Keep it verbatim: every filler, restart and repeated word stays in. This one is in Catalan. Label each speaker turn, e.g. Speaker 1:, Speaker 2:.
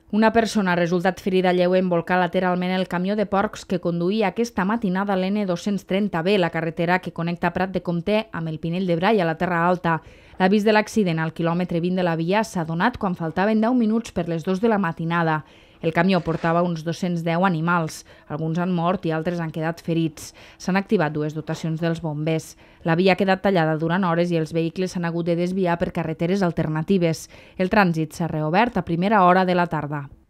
Speaker 1: Una persona ha resultat ferida lleu en volcar lateralment el camió de porcs que conduïa aquesta matinada l'N dos-cents trenta B, la carretera que connecta Prat de Comte amb el Pinell de Brai a la Terra Alta. L'avís de l'accident al quilòmetre vint de la via s'ha donat quan faltaven deu minuts per les dues de la matinada. El camió portava uns dos-cents deu animals. Alguns han mort i altres han quedat ferits. S'han activat dues dotacions dels bombers. La via ha quedat tallada durant hores i els vehicles s'han hagut de desviar per carreteres alternatives. El trànsit s'ha reobert a primera hora de la tarda.